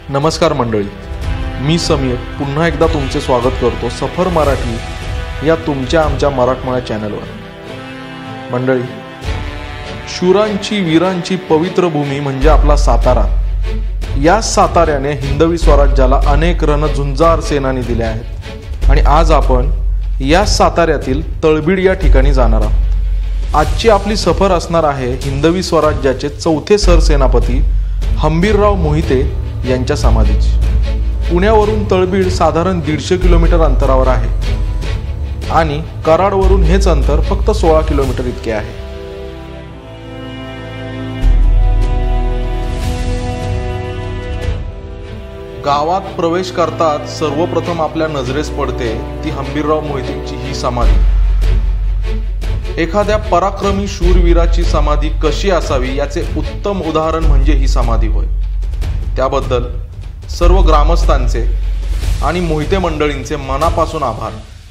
नमस्कार मंडळी, मी समीर पुन्हा एकदा तुमचे स्वागत करतो सफर मराठी या तुमच्या आमच्या मराठमोळ्या चॅनलवर। मंडळी, शूरांची वीरांची पवित्र भूमी म्हणजे आपला सातारा। या साताऱ्याने हिंदवी स्वराज्याला अनेक रणझुंजार सेनानी दिल्या आहेत आणि आज आपण या साताऱ्यातील तळबीड या ठिकाणी जाणार आहोत। आजची आपली सफर असणार आहे हिंदवी स्वराज्याचे चौथे सरसेनापती हंबीरराव मोहिते यांच्या समाधीची। पुण्यावरून तळबीड साधारण 150 किलोमीटर अंतरावर आहे आणि कराडवरून हेच अंतर फक्त 16 किलोमीटर इतके आहे। गावात प्रवेश करताच सर्वप्रथम आपल्या नजरेस पडते ती हंबीरराव मोहितेंची ही समाधी। एखाद्या पराक्रमी शूरवीराची समाधी कशी असावी याचे उत्तम उदाहरण म्हणजे ही समाधी होय। त्याबद्दल सर्व ग्रामस्थांचे आणि मोहिते मंडळींचे मनापासून आभार।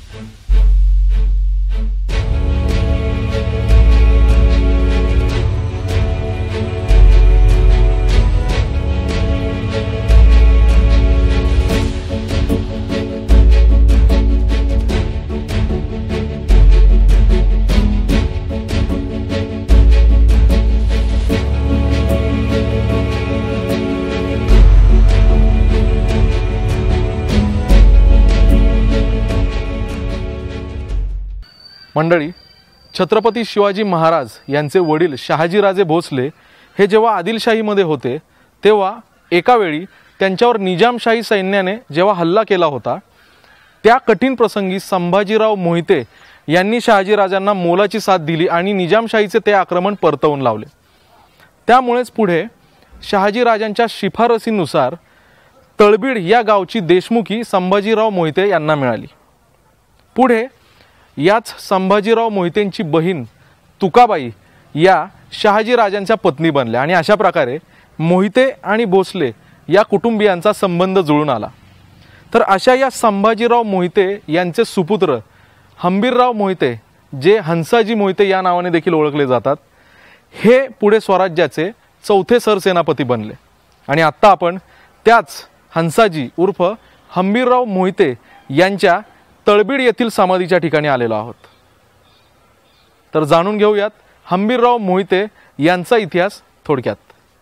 मंडळी, छत्रपती शिवाजी महाराज यांचे वडील शहाजीराजे भोसले हे जेव्हा आदिलशाहीमध्ये होते तेव्हा एका वेळी त्यांच्यावर निजामशाही सैन्याने जेव्हा हल्ला केला होता त्या कठीण प्रसंगी संभाजीराव मोहिते यांनी शहाजीराजांना मोलाची साथ दिली आणि निजामशाहीचे ते आक्रमण परतवून लावले। त्यामुळेच पुढे शहाजीराजांच्या शिफारसीनुसार तळबीड या गावची देशमुखी संभाजीराव मोहिते यांना मिळाली। पुढे याच संभाजीराव मोहितेंची बहीण तुकाबाई या शहाजीराजांच्या पत्नी बनल्या आणि अशा प्रकारे मोहिते आणि भोसले या कुटुंबियांचा संबंध जुळून आला। तर अशा या संभाजीराव मोहिते यांचे सुपुत्र हंबीरराव मोहिते, जे हंसाजी मोहिते या नावाने देखील ओळखले जातात, हे पुढे स्वराज्याचे चौथे सरसेनापती बनले आणि आत्ता आपण त्याच हंसाजी उर्फ हंबीरराव मोहिते यांच्या तळबीड येथील समाधीच्या ठिकाणी आलेलो आहोत। तर जाणून घेऊयात हंबीरराव मोहिते यांचा इतिहास थोडक्यात।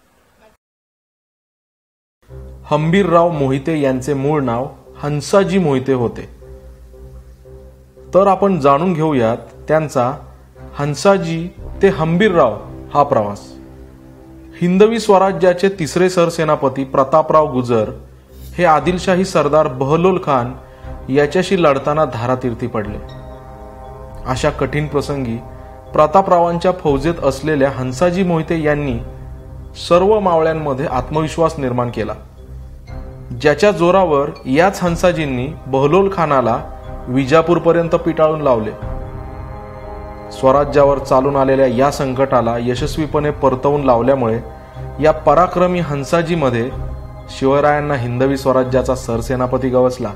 हंबीरराव मोहिते यांचे मूळ नाव हंसाजी मोहिते होते। तर आपण जाणून घेऊयात त्यांचा हंसाजी ते हंबीरराव हा प्रवास। हिंदवी स्वराज्याचे तिसरे सरसेनापती प्रतापराव गुजर हे आदिलशाही सरदार बहलोल खान याच्याशी लढताना धारातीर्थी पडले। अशा कठीण प्रसंगी प्रतापरावांच्या फौजेत असलेल्या हंसाजी मोहिते यांनी सर्व मावळ्यांमध्ये आत्मविश्वास निर्माण केला, ज्याच्या जोरावर याच हंसाजींनी बहलोल खानाला विजापूरपर्यंत पिटाळून लावले। स्वराज्यावर चालून आलेल्या या संकटाला यशस्वीपणे परतवून लावल्यामुळे या पराक्रमी हंसाजीमध्ये शिवरायांना हिंदवी स्वराज्याचा सरसेनापती गवसला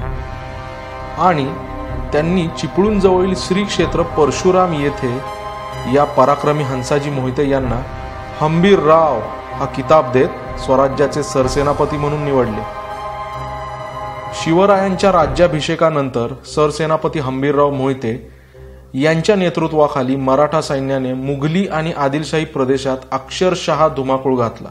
आणि त्यांनी चिपळूण जवळील श्री क्षेत्र परशुराम येथे या पराक्रमी हंसाजी मोहिते यांना हंबीरराव हा किताब देत स्वराज्याचे सरसेनापती म्हणून निवडले। शिवरायांच्या राज्याभिषेकानंतर सरसेनापती हंबीरराव मोहिते यांच्या नेतृत्वाखाली मराठा सैन्याने मुघली आणि आदिलशाही प्रदेशात अक्षरशः धुमाकूळ घातला।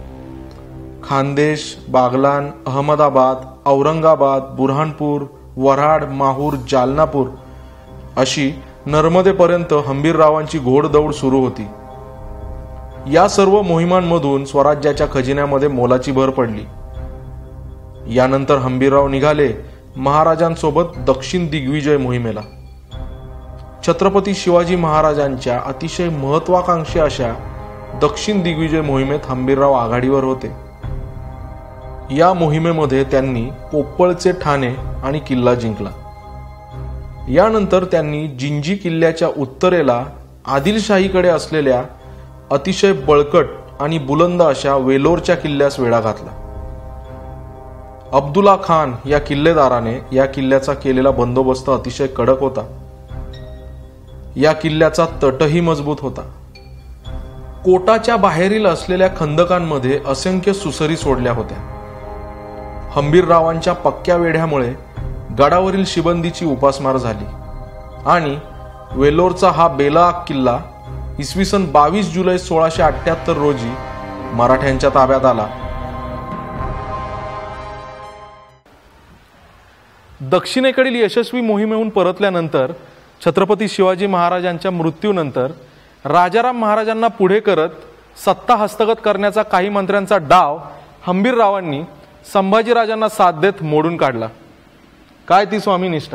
खानदेश, बागलान, अहमदाबाद, औरंगाबाद, बुरहानपूर, वऱ्हाड, माहूर, जालनापूर अशी नर्मदेपर्यंत हंबीररावांची घोडदौड सुरू होती। या सर्व मोहिमांमधून स्वराज्याच्या खजिन्यामध्ये मोलाची भर पडली। यानंतर हंबीरराव निघाले महाराजांसोबत दक्षिण दिग्विजय मोहिमेला। छत्रपती शिवाजी महाराजांच्या अतिशय महत्वाकांक्षी अशा दक्षिण दिग्विजय मोहिमेत हंबीरराव आघाडीवर होते। या मोहिमेमध्ये त्यांनी पोपळचे ठाणे आणि किल्ला जिंकला। यानंतर त्यांनी जिंजी किल्ल्याच्या उत्तरेला आदिलशाहीकडे असलेल्या अतिशय बळकट आणि बुलंद अशा वेलोरच्या किल्ल्यास वेढा घातला। अब्दुल्ला खान या किल्लेदाराने या किल्ल्याचा केलेला बंदोबस्त अतिशय कडक होता। या किल्ल्याचा तटही मजबूत होता। कोटाच्या बाहेरील असलेल्या खंदकांमध्ये असंख्य सुसरी सोडल्या होत्या हंबीररावांच्या पक्क्या वेढ्यामुळे गडावरील शिबंदीची उपासमार झाली आणि वेल्लोरचा हा बेलाग किल्ला इसवी सन 22 जुलै 1678 रोजी मराठ्यांच्या ताब्यात आला. दक्षिणेकडील यशस्वी मोहिमेहून परतल्यानंतर छत्रपती शिवाजी महाराजांच्या मृत्यूनंतर राजाराम महाराजांना पुढे करत सत्ता हस्तगत करण्याचा काही मंत्र्यांचा डाव हंबीररावांनी संभाजीराजांना साथ देत मोडून काढला. काय ती स्वामीनिष्ठा!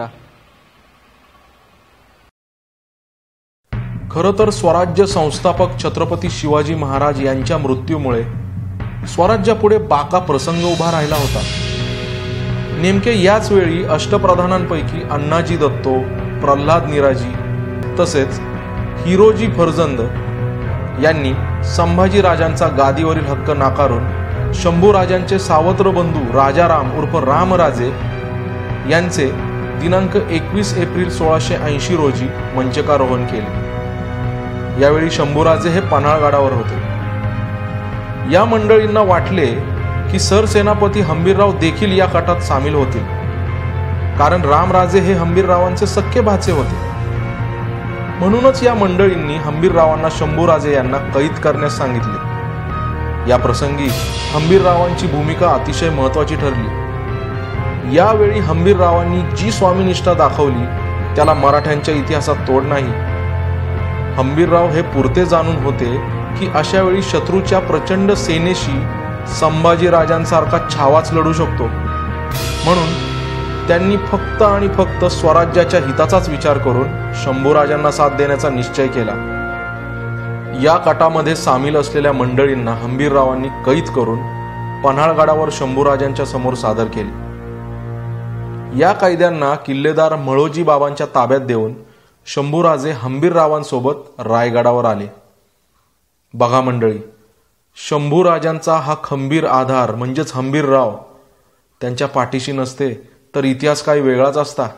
खरं तर स्वराज्य संस्थापक छत्रपती शिवाजी महाराज यांच्या मृत्यूमुळे स्वराज्यापुढे बाका प्रसंग उभा राहिला होता. नेमके याच वेळी अष्टप्रधानांपैकी अण्णाजी दत्तो, प्रल्हाद निराजी तसेच हिरोजी फर्जंद यांनी संभाजीराजांचा गादीवरील हक्क नाकारून शंभूराजांचे सावत्र बंधू राजाराम उर्फ रामराजे यांचे दिनांक 21 एप्रिल 1680 रोजी मंचकारोहण केले. यावेळी शंभूराजे हे पन्हाळगडावर होते. या मंडळींना वाटले की सरसेनापती हंबीरराव देखील या कटात सामील होतील, कारण रामराजे हे हंबीररावांचे सख्खे भाचे होते. म्हणूनच या मंडळींनी हंबीररावांना शंभूराजे यांना कैद करण्यास सांगितले. या प्रसंगी हंबीररावांची भूमिका अतिशय महत्वाची ठरली. यावेळी हंबीररावांनी जी स्वामीनिष्ठा दाखवली त्याला मराठ्यांच्या इतिहासात तोड नाही. हंबीरराव हे पुरते जाणून होते की अशा वेळी शत्रूच्या प्रचंड सेनेशी संभाजीराजांसारखा छावाच लढू शकतो. म्हणून त्यांनी फक्त आणि फक्त स्वराज्याच्या हिताचाच विचार करून शंभूराजांना साथ देण्याचा निश्चय केला. या कटामध्ये सामील असलेल्या मंडळींना हंबीररावांनी कैद करून पन्हाळगडावर शंभूराजांच्या समोर सादर केले. या कैद्यांना किल्लेदार मळोजी बाबांच्या ताब्यात देऊन शंभूराजे हंबीररावांसोबत रायगडावर आले. बघा मंडळी, शंभूराजांचा हा खंबीर आधार म्हणजेच हंबीरराव त्यांच्या पाठीशी नसते तर इतिहास काही वेगळाच असता.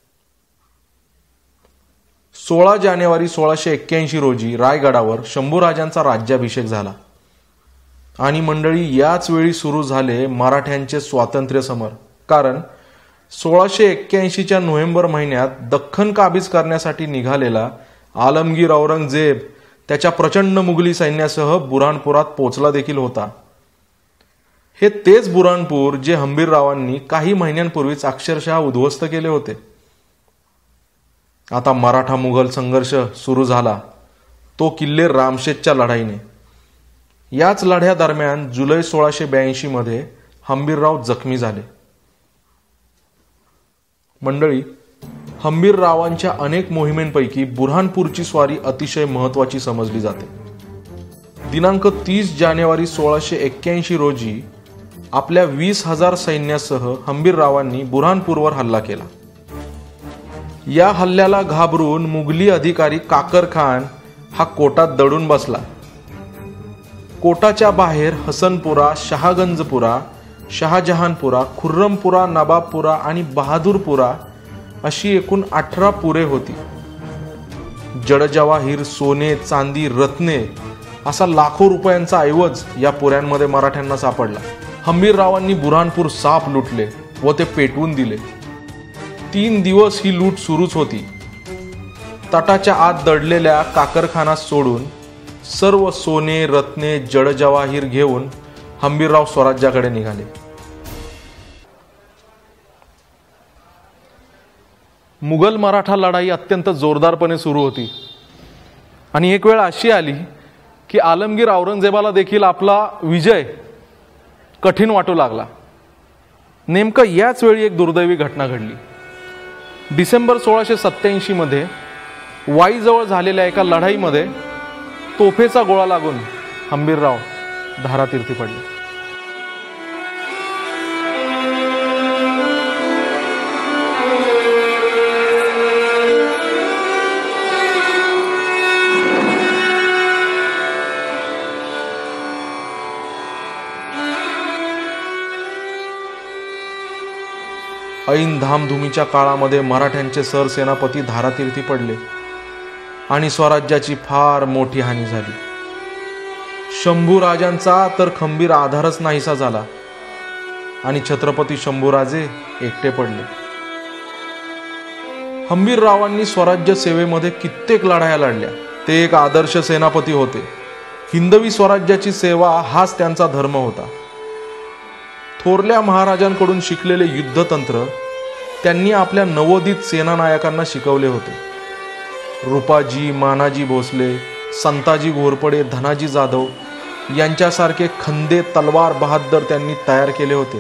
16 जानेवारी 1681 रोजी रायगडावर शंभूराजांचा राज्याभिषेक झाला आणि मंडळी याच वेळी सुरू झाले मराठ्यांचे स्वातंत्र्य समर. कारण 1681च्या नोव्हेंबर महिन्यात दख्खन काबीज करण्यासाठी निघालेला आलमगीर औरंगजेब त्याच्या प्रचंड मुघली सैन्यासह बुऱ्हाणपुरात पोचला देखील होता. हे तेच बुऱ्हाणपूर जे हंबीररावांनी काही महिन्यांपूर्वीच अक्षरशः उद्ध्वस्त केले होते. आता मराठा मुघल संघर्ष सुरू झाला, तो किल्ले रामशेजच्या लढाईने. याच लढ्यादरम्यान जुलै 1682 मध्ये हंबीरराव जखमी झाले. मंडळी, हंबीररावांच्या अनेक मोहिमेंपैकी बुऱ्हाणपूरची स्वारी अतिशय महत्वाची समजली जाते. दिनांक 30 जानेवारी 1681 रोजी आपल्या 20,000 सैन्यासह हंबीररावांनी बुऱ्हाणपूरवर हल्ला केला. या हल्ल्याला घाबरून मुघली अधिकारी काकर खान हा कोटात दडून बसला. कोटाच्या बाहेर हसनपुरा, शहागंजपुरा, शहाजहानपुरा, खुर्रमपुरा, नवाबपुरा आणि बहादूरपुरा अशी एकूण 18 पुरे होती. जडजवाहीर, सोने, चांदी, रत्ने असा लाखो रुपयांचा ऐवज या पुऱ्यांमध्ये मराठ्यांना सापडला. हंबीररावांनी बुऱ्हाणपूर साफ लुटले व ते पेटवून दिले. 3 दिवस ही लूट सुरूच होती. तटाच्या आत दडलेल्या काकरखानास सोडून सर्व सोने, रत्ने, जडजवाहीर घेऊन हंबीरराव स्वराज्याकडे निघाले. मुघल मराठा लढाई अत्यंत जोरदारपणे सुरू होती आणि एक वेळ अशी आली की आलमगीर औरंगजेबाला देखील आपला विजय कठीण वाटू लागला. नेमकं याच वेळी एक दुर्दैवी घटना घडली. डिसेंबर 1687 मध्ये वाईजवळ झालेल्या एका लढाईमध्ये तोफेचा गोळा लागून हंबीरराव धारातीर्थी पडले. ऐन धामधुमीच्या काळामध्ये मराठ्यांचे सरसेनापती धारातीर्थी पडले आणि स्वराज्याची फार मोठी हानी झाली. शंभूराजांचा तर खंबीर आधारच नाहीसा झाला. आणि छत्रपती शंभूराजे एकटे पडले. हंबीररावांनी स्वराज्य सेवेमध्ये कित्येक लढाया लढल्या. ते एक आदर्श सेनापती होते. हिंदवी स्वराज्याची सेवा हाच त्यांचा धर्म होता. थोरल्या महाराजांकडून शिकलेले युद्धतंत्र त्यांनी आपल्या नवोदित सेनानायकांना शिकवले होते. रूपाजी, मानाजी भोसले, संताजी घोरपडे, धनाजी जाधव यांच्यासारखे खंदे तलवार बहाद्दर त्यांनी तयार केले होते.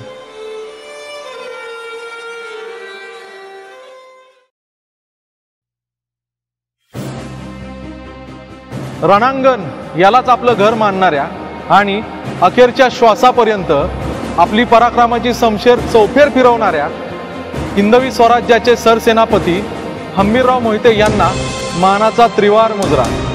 रणांगण यालाच आपलं घर मानणाऱ्या आणि अखेरच्या श्वासापर्यंत आपली पराक्रमाची शमशेर चौफेर फिरवणाऱ्या हिंदवी स्वराज्याचे सरसेनापती हंबीरराव मोहिते यांना मानाचा त्रिवार मुजरा.